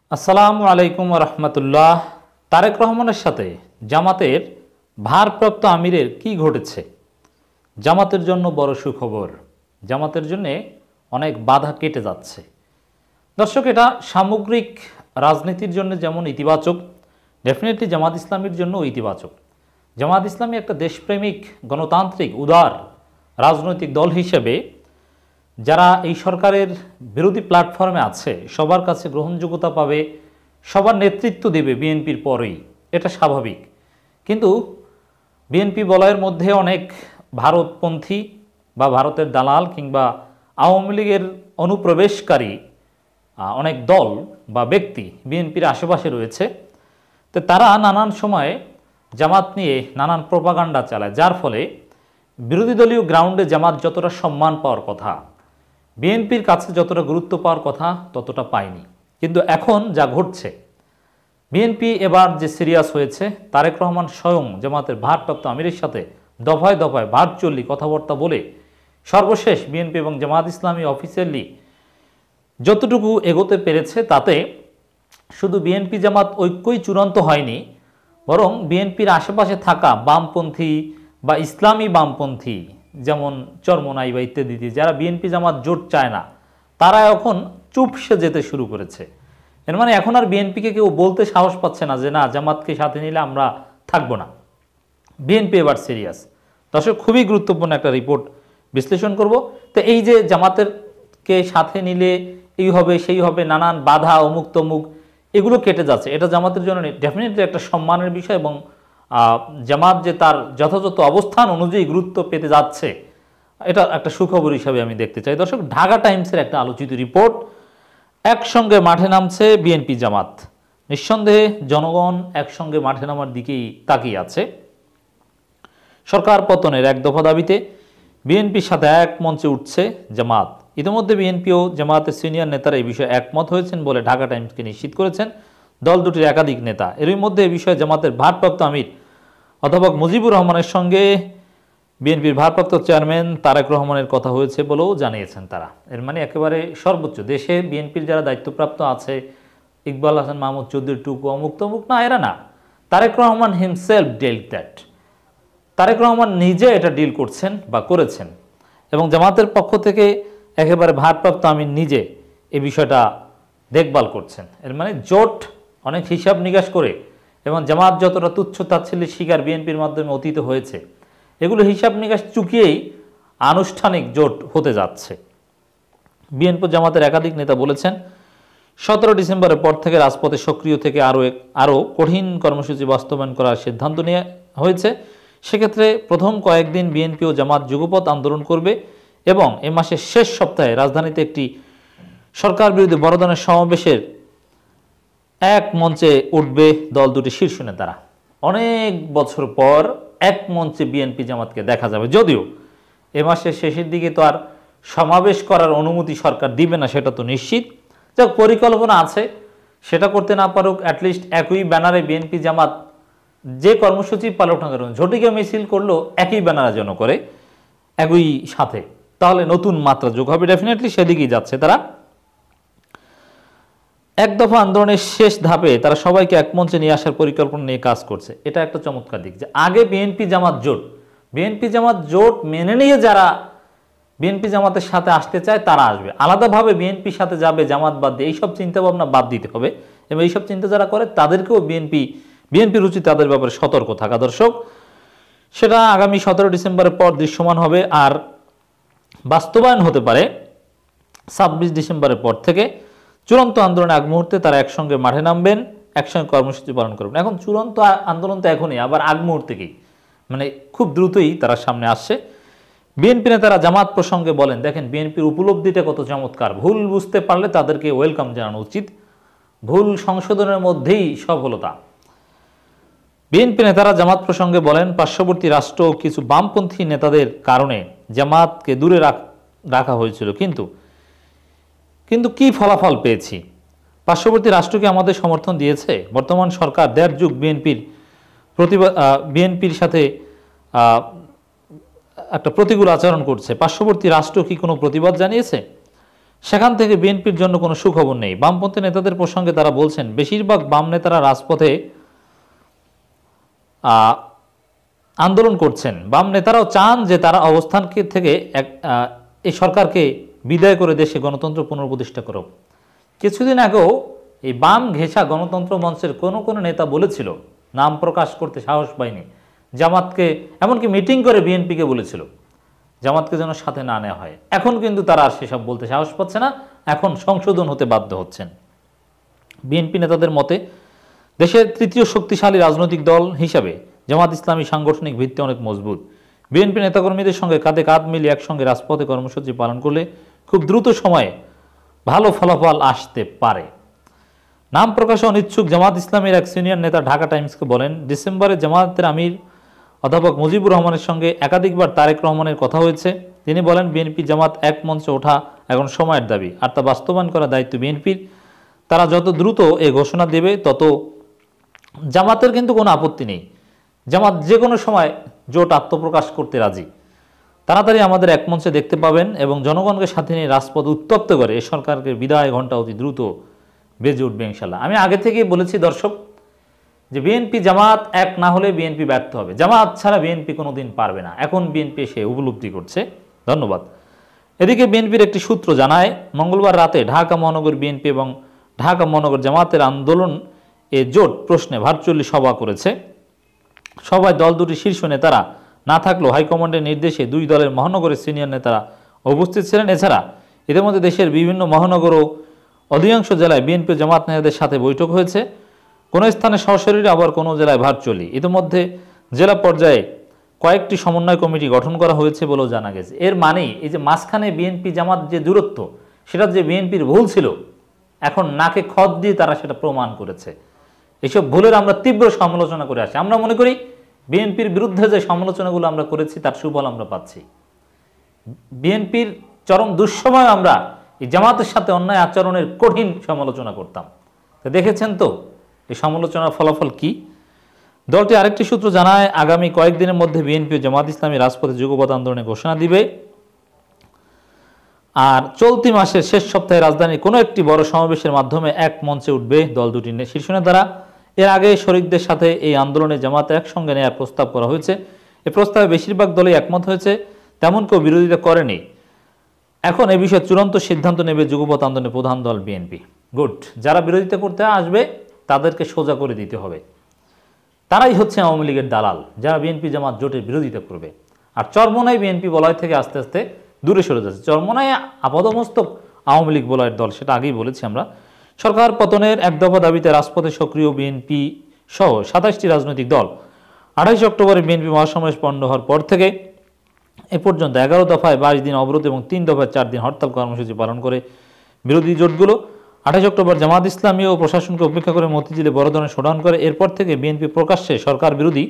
আসসালামু আলাইকুম রহমতুল্লাহ। তারেক রহমানের সাথে জামাতের ভারপ্রাপ্ত আমিরের কি ঘটেছে? জামাতের জন্য বড় সুখবর, জামাতের জন্য অনেক বাধা কেটে যাচ্ছে। দর্শক, এটা সামগ্রিক রাজনীতির জন্য যেমন ইতিবাচক, ডেফিনেটলি জামাত ইসলামীর জন্য ইতিবাচক। জামাত ইসলামী একটা দেশপ্রেমিক, গণতান্ত্রিক, উদার রাজনৈতিক দল হিসেবে যারা এই সরকারের বিরোধী প্ল্যাটফর্মে আছে সবার কাছে গ্রহণযোগ্যতা পাবে, সবার নেতৃত্ব দেবে বিএনপির পরেই, এটা স্বাভাবিক। কিন্তু বিএনপি বলয়ের মধ্যে অনেক ভারতপন্থী বা ভারতের দালাল কিংবা আওয়ামী লীগের অনুপ্রবেশকারী অনেক দল বা ব্যক্তি বিএনপির আশেপাশে রয়েছে। তো তারা নানান সময়ে জামাত নিয়ে নানান প্রোপাগান্ডা চালায়, যার ফলে বিরোধী দলীয় গ্রাউন্ডে জামাত যতটা সম্মান পাওয়ার কথা, বিএনপির কাছে যতটা গুরুত্ব পাওয়ার কথা, ততটা পায়নি। কিন্তু এখন যা ঘটছে, বিএনপি এবার যে সিরিয়াস হয়েছে, তারেক রহমান স্বয়ং জামাতের ভারপ্রাপ্ত আমিরের সাথে দফায় দফায় ভার্চুয়ালি কথাবার্তা বলে সর্বশেষ বিএনপি এবং জামাত ইসলামী অফিসিয়ালি যতটুকু এগোতে পেরেছে, তাতে শুধু বিএনপি জামাত ঐক্যই চূড়ান্ত হয়নি, বরং বিএনপির আশেপাশে থাকা বামপন্থী বা ইসলামী বামপন্থী, যেমন চরমোনাই বা ইত্যাদি, যারা বিএনপি জামাত জোট চায় না, তারা এখন চুপসে যেতে শুরু করেছে। এর মানে এখন আর বিএনপিকে কেউ বলতে সাহস পাচ্ছে না যে না, জামাতকে সাথে নিলে আমরা থাকবো না। বিএনপি এবার সিরিয়াস। দর্শক, খুবই গুরুত্বপূর্ণ একটা রিপোর্ট বিশ্লেষণ করব। তো এই যে জামাতেরকে সাথে নিলে এই হবে সেই হবে, নানান বাধা, অমুক তমুক, এগুলো কেটে যাচ্ছে, এটা জামাতের জন্য ডেফিনেটলি একটা সম্মানের বিষয়। এবং জামাত যে তার যথাযথ অবস্থান অনুযায়ী গুরুত্ব পেতে যাচ্ছে, এটা একটা সুখবর হিসাবে আমি দেখতে চাই। দর্শক, ঢাকা টাইমসের একটা আলোচিত রিপোর্ট, একসঙ্গে মাঠে নামছে বিএনপি জামাত। নিঃসন্দেহে জনগণ একসঙ্গে মাঠে নামার দিকেই তাকিয়ে আছে। সরকার পতনের এক দফা দাবিতে বিএনপির সাথে এক মঞ্চে উঠছে জামাত। ইতিমধ্যে বিএনপি ও জামাতের সিনিয়র নেতারা এই বিষয়ে একমত হয়েছেন বলে ঢাকা টাইমসকে নিশ্চিত করেছেন দল দুটির একাধিক নেতা। এরই মধ্যে এই বিষয়ে জামাতের ভারপ্রাপ্ত আমির অধ্যাপক মুজিবুর রহমানের সঙ্গে বিএনপির ভারপ্রাপ্ত চেয়ারম্যান তারেক রহমানের কথা হয়েছে বলেও জানিয়েছেন তারা। এর মানে একেবারে সর্বোচ্চ দেশে বিএনপির যারা দায়িত্বপ্রাপ্ত আছে, ইকবাল হাসান মাহমুদ চৌধুরী টুকু, অমুক তমুক, না, এরা না, Tarique Rahman himself deal that. Tarique Rahman নিজে এটা ডিল করছেন বা করেছেন, এবং জামাতের পক্ষ থেকে একেবারে ভারপ্রাপ্ত আমির নিজে এই বিষয়টা দেখভাল করছেন। এর মানে জোট অনেক হিসাব নিকাশ করে, এবং জামাত যতটা তুচ্ছ তাচ্ছিল্যের শিকার বিএনপির মাধ্যমে অতীত হয়েছে, এগুলো হিসাব নিকাশ চুকিয়েই আনুষ্ঠানিক জোট হতে যাচ্ছে। বিএনপি জামাতের একাধিক নেতা বলেছেন 17 ডিসেম্বরের পর থেকে রাজপথে সক্রিয় থেকে আরও কঠিন কর্মসূচি বাস্তবায়ন করার সিদ্ধান্ত নেওয়া হয়েছে। সেক্ষেত্রে প্রথম কয়েকদিন বিএনপি ও জামাত যুগপৎ আন্দোলন করবে, এবং এ মাসের শেষ সপ্তাহে রাজধানীতে একটি সরকার বিরোধী বড় ধরনের সমাবেশের এক মঞ্চে উঠবে দল দুটি শীর্ষ নেতারা। অনেক বছর পর এক মঞ্চে বিএনপি জামাতকে দেখা যাবে, যদিও এ মাসের শেষের দিকে তো আর সমাবেশ করার অনুমতি সরকার দিবে না, সেটা তো নিশ্চিত। যাক, পরিকল্পনা আছে, সেটা করতে না পারুক, অ্যাটলিস্ট একই ব্যানারে বিএনপি জামাত যে কর্মসূচি পালক না করুন, ঝটিকা মিছিল করলো একই ব্যানারে যেন করে, একই সাথে, তাহলে নতুন মাত্রা যোগ হবে। ডেফিনেটলি সেদিকেই যাচ্ছে তারা। এক দফা আন্দোলনের শেষ ধাপে তারা সবাইকে এক মঞ্চে নিয়ে আসার পরিকল্পনা নিয়ে কাজ করছে। এটা একটা চমৎকার দিক যে আগে বিএনপি জামাত জোট মেনে নিয়ে যারা বিএনপি জামাতের সাথে আসতে চায় তারা আসবে, আলাদাভাবে বিএনপির সাথে যাবে জামাত বাদ দিয়ে, এইসব চিন্তাভাবনা বাদ দিতে হবে। এবং এইসব চিন্তা যারা করে তাদেরকেও বিএনপির উচিত তাদের ব্যাপারে সতর্ক থাকা। দর্শক, সেটা আগামী 17 ডিসেম্বরের পর দৃশ্যমান হবে, আর বাস্তবায়ন হতে পারে 26 ডিসেম্বরের পর থেকে। চূড়ান্ত আন্দোলনের আগ মুহূর্তে তারা একসঙ্গে মাঠে নামবেন, একসঙ্গে কর্মসূচি পালন করবেন। এখন চূড়ান্ত আন্দোলন তো এখনই, আবার আগ মুহূর্তেই, মানে খুব দ্রুতই তারা সামনে আসছে। বিএনপি নেতারা জামাত প্রসঙ্গে বলেন, দেখেন বিএনপির উপলব্ধিটা কত চমৎকার, ভুল বুঝতে পারলে তাদেরকে ওয়েলকাম জানানো উচিত, ভুল সংশোধনের মধ্যেই সফলতা। বিএনপি নেতারা জামাত প্রসঙ্গে বলেন, পার্শ্ববর্তী রাষ্ট্র কিছু বামপন্থী নেতাদের কারণে জামাতকে দূরে রাখা হয়েছিল, কিন্তু কি ফলাফল পেয়েছি? পার্শ্ববর্তী রাষ্ট্রকে আমাদের সমর্থন দিয়েছে। বর্তমান সরকার 1.5 যুগ বিএনপির সাথে একটা প্রতিকূল আচরণ করছে। পার্শ্ববর্তী রাষ্ট্র কি কোনো প্রতিবাদ জানিয়েছে? সেখান থেকে বিএনপির জন্য কোনো সুখবর নেই। বামপন্থী নেতাদের প্রসঙ্গে তারা বলছেন, বেশিরভাগ বাম নেতারা রাজপথে আন্দোলন করছেন। বাম নেতারাও চান যে তারা অবস্থানকে থেকে এই সরকারকে বিদায় করে দেশে গণতন্ত্র পুনঃপ্রতিষ্ঠা করুক। কিছুদিন আগেও এই বাম ঘেঁষা গণতন্ত্র মঞ্চের কোনো নেতা বলেছিল, নাম প্রকাশ করতে সাহস পায়নি, জামাতকে, এমনকি মিটিং করে বিএনপিকে বলেছিল জামাতকে যেন সাথে না নেওয়া হয়। এখন কিন্তু তারা আর সেসব বলতে সাহস পাচ্ছে না, এখন সংশোধন হতে বাধ্য হচ্ছেন। বিএনপি নেতাদের মতে দেশের তৃতীয় শক্তিশালী রাজনৈতিক দল হিসাবে জামাত ইসলামী সাংগঠনিক ভিত্তি অনেক মজবুত। বিএনপি নেতাকর্মীদের সঙ্গে কাঁধে কাঁধ মিলিয়ে একসঙ্গে রাজপথে কর্মসূচি পালন করলে খুব দ্রুত সময়ে ভালো ফলাফল আসতে পারে। নাম প্রকাশে অনিচ্ছুক জামাত ইসলামের এক সিনিয়র নেতা ঢাকা টাইমসকে বলেন, ডিসেম্বরে জামায়াতের আমির অধ্যাপক মুজিবুর রহমানের সঙ্গে একাধিকবার তারেক রহমানের কথা হয়েছে। তিনি বলেন, বিএনপি জামাত এক মঞ্চে ওঠা এখন সময়ের দাবি, আর তা বাস্তবায়ন করার দায়িত্ব বিএনপির। তারা যত দ্রুত এই ঘোষণা দেবে তত জামাতের কিন্তু কোনো আপত্তি নেই। জামাত যে কোনো সময় জোট আত্মপ্রকাশ করতে রাজি। তাড়াতাড়ি আমাদের এক মঞ্চে দেখতে পাবেন এবং জনগণকে সাথে নিয়ে রাজপথ উত্তপ্ত করে এ সরকারকে বিদায় ঘণ্টা অতি দ্রুত বেজে উঠবে ইনশাল্লাহ। আমি আগে থেকেই বলেছি দর্শক, যে বিএনপি জামাত এক না হলে বিএনপি ব্যর্থ হবে। জামাত ছাড়া বিএনপি কোনোদিন পারবে না, এখন বিএনপি এসে উপলব্ধি করছে। ধন্যবাদ। এদিকে বিএনপির একটি সূত্র জানায়, মঙ্গলবার রাতে ঢাকা মহানগর বিএনপি এবং ঢাকা মহানগর জামাতের আন্দোলন জোট প্রশ্নে ভার্চুয়ালি সভা করেছে। সভায় দল দুটির শীর্ষ নেতারা না থাকলেও হাইকমান্ডের নির্দেশে দুই দলের মহানগরের সিনিয়র নেতারা উপস্থিত ছিলেন। এছাড়া ইতিমধ্যে দেশের বিভিন্ন মহানগর ও অধিকাংশ জেলায় বিএনপি জামাত নেতাদের সাথে বৈঠক হয়েছে, কোনো স্থানে সশরীরে, আবার কোনো জেলায় ভার্চুয়ালি। ইতিমধ্যে জেলা পর্যায়ে কয়েকটি সমন্বয় কমিটি গঠন করা হয়েছে বলেও জানা গেছে। এর মানে এই যে মাঝখানে বিএনপি জামাত যে দূরত্ব, সেটা যে বিএনপির ভুল ছিল, এখন নাকে খত দিয়ে তারা সেটা প্রমাণ করেছে। এইসব ভুলের আমরা তীব্র সমালোচনা করে আসি। আমরা মনে করি বিএনপির বিরুদ্ধে যে সমালোচনাগুলো আমরা করেছি তার সুফল আমরা পাচ্ছি। বিএনপির চরম দুঃসময় আমরা এই জামাতের সাথে অন্যায় আচরণের কঠিন সমালোচনা করতাম। তো দেখেছেন তো এই সমালোচনার ফলাফল কি। দলটি আরেকটি সূত্র জানায়, আগামী কয়েকদিনের মধ্যে বিএনপি ও জামাত ইসলামী রাজপথে যুগপৎ আন্দোলনের ঘোষণা দিবে। আর চলতি মাসের শেষ সপ্তাহে রাজধানীর কোনো একটি বড় সমাবেশের মাধ্যমে এক মঞ্চে উঠবে দল দুটির শীর্ষ নেতারা। এর আগে শরিকদের সাথে এই আন্দোলনে জামাতে একসঙ্গে নেওয়ার প্রস্তাব করা হয়েছে। এই প্রস্তাবে বেশিরভাগ দলই একমত হয়েছে, তেমন কেউ বিরোধিতা করেনি। এখন এ বিষয়ে চূড়ান্ত সিদ্ধান্ত নেবে যুগপৎ আন্দোলনের প্রধান দল বিএনপি। গুড, যারা বিরোধিতা করতে আসবে তাদেরকে সোজা করে দিতে হবে। তারাই হচ্ছে আওয়ামী লীগের দালাল, যারা বিএনপি জামাত জোটের বিরোধিতা করবে। আর চরমোনাই বিএনপি বলয় থেকে আস্তে আস্তে দূরে সরে যাচ্ছে। চরমোনাই আপাদমস্তক আওয়ামী লীগ বলয়ের দল, সেটা আগেই বলেছি আমরা। সরকার পতনের এক দফা দাবিতে রাজপথে সক্রিয় বিএনপি সহ 27টি রাজনৈতিক দল 28 অক্টোবরে বিএনপি মহাসমাবেশ পণ্ড হওয়ার পর থেকে এ পর্যন্ত 11 দফায় 22 দিন অবরোধ এবং 3 দফায় 4 দিন হরতাল কর্মসূচি পালন করে বিরোধী জোটগুলো। 28 অক্টোবর জামাত ইসলামী ও প্রশাসনকে উপেক্ষা করে মতিঝিলে বড় ধরনের শোডাউন করে। এরপর থেকে বিএনপি প্রকাশ্যে সরকার বিরোধী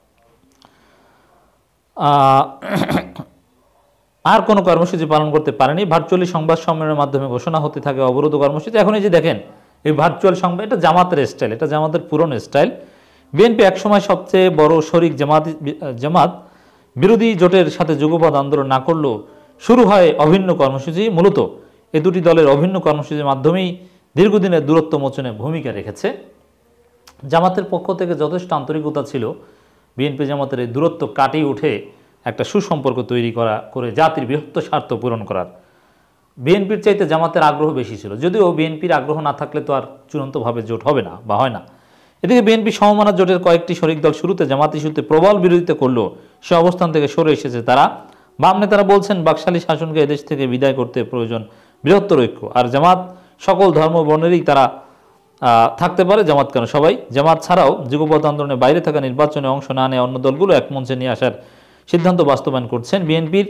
আর কোনো কর্মসূচি পালন করতে পারেনি। ভার্চুয়ালি সংবাদ সম্মেলনের মাধ্যমে ঘোষণা হতে থাকে অবরোধ কর্মসূচি। এখন এই যে দেখেন এই ভার্চুয়াল সংবাদ, এটা জামাতের স্টাইল, এটা জামাতের পুরনো স্টাইল। বিএনপি একসময় সবচেয়ে বড় শরিক জামাত বিরোধী জোটের সাথে যুগপৎ আন্দোলন না করলেও শুরু হয় অভিন্ন কর্মসূচি। মূলত এই দুটি দলের অভিন্ন কর্মসূচির মাধ্যমেই দীর্ঘদিনের দূরত্ব মোচনে ভূমিকা রেখেছে। জামাতের পক্ষ থেকে যথেষ্ট আন্তরিকতা ছিল বিএনপি জামাতের এই দূরত্ব কাটিয়ে উঠে একটা সুসম্পর্ক তৈরি করে জাতির বৃহত্তর স্বার্থ পূরণ করার। বিএনপির চাইতে জামাতের আগ্রহ বেশি ছিল, যদিও বিএনপির আগ্রহ না থাকলে তো আর চূড়ান্তভাবে জোট হবে না বা হয় না। এদিকে বিএনপি সমমানা জোটের কয়েকটি শরিক দল শুরুতে জামাত ইস্যুতে প্রবল বিরোধিতা করলেও সে অবস্থান থেকে সরে এসেছে তারা। বাম নেতারা বলছেন, বাকশালী শাসনকে এদেশ থেকে বিদায় করতে প্রয়োজন বৃহত্তর ঐক্য। আর জামাত সকল ধর্ম বর্ণেরই তারা থাকতে পারে, জামাত কেন সবাই। জামাত ছাড়াও যুগপৎ আন্দোলনের বাইরে থাকা নির্বাচনে অংশ না নেয় অন্য দলগুলো এক মঞ্চে নিয়ে আসার সিদ্ধান্ত বাস্তবায়ন করছেন বিএনপির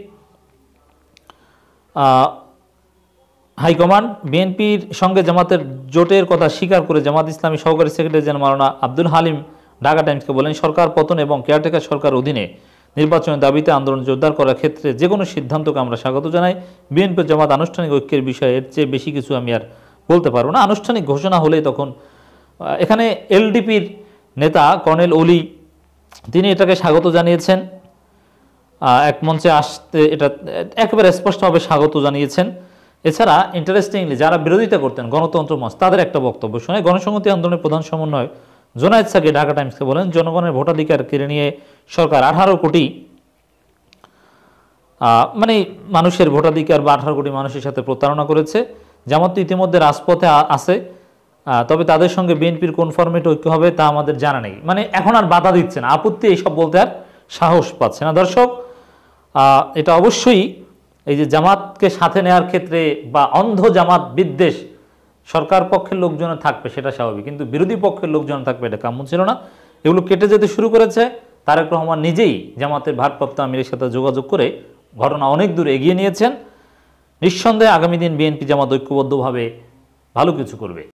হাইকমান্ড। বিএনপির সঙ্গে জামাতের জোটের কথা স্বীকার করে জামাত ইসলামী সহকারী সেক্রেটারি জেনারেল মাওলানা আব্দুল হালিম ঢাকা টাইমসকে বলেন, সরকার পতন এবং কেয়ারটেকার সরকার অধীনে নির্বাচনের দাবিতে আন্দোলন জোরদার করার ক্ষেত্রে যে কোনো সিদ্ধান্তকে আমরা স্বাগত জানাই। বিএনপি জামাত আনুষ্ঠানিক ঐক্যের বিষয়ে এর চেয়ে বেশি কিছু আমি আর বলতে পারবো না। আনুষ্ঠানিক ঘোষণা হলে তখন এখানে এলডিপির নেতা কর্নেল অলি তিনি এটাকে স্বাগত জানিয়েছেন, এক মঞ্চে আসতে এটা একেবারে স্পষ্টভাবে স্বাগত জানিয়েছেন। এছাড়া ইন্টারেস্টিংলি যারা বিরোধিতা করতেন গণতন্ত্র মঞ্চ, তাদের একটা বক্তব্য শুনে গণসংহতি আন্দোলনের প্রধান সমন্বয়ক জোনায়েদ সাকি ঢাকা টাইমসকে বলেন, জনগণের ভোটাধিকার কেড়ে নিয়ে সরকার 18 কোটি মানে মানুষের ভোটাধিকার বা 18 কোটি মানুষের সাথে প্রতারণা করেছে। জামাত তো ইতিমধ্যে রাজপথে আছে, তবে তাদের সঙ্গে বিএনপির কোন ফরম্যাটে ঐক্য হবে তা আমাদের জানা নেই। মানে এখন আর বাধা দিচ্ছে না, আপত্তি এইসব বলতে আর সাহস পাচ্ছে না। দর্শক, এটা অবশ্যই এই যে জামাতকে সাথে নেওয়ার ক্ষেত্রে বা অন্ধ জামাত বিদ্বেষ সরকার পক্ষের লোকজন থাকবে, সেটা স্বাভাবিক, কিন্তু বিরোধী পক্ষের লোকজন থাকবে এটা কাম্য ছিল না। এগুলো কেটে যেতে শুরু করেছে। তারেক রহমান নিজেই জামাতের ভারপ্রাপ্ত আমিরের সাথে যোগাযোগ করে ঘটনা অনেক দূর এগিয়ে নিয়েছেন। নিঃসন্দেহে আগামী দিন বিএনপি জামাত ঐক্যবদ্ধভাবে ভালো কিছু করবে।